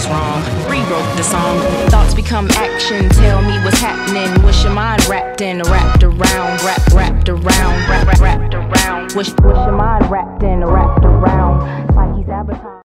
was wrong. Rewrote the song. Thoughts become action. Tell me what's happening. What's your mind wrapped in? Wrapped around. Wrapped around. Wrapped around. What's your mind wrapped in? Wrapped around. Like he's advertised.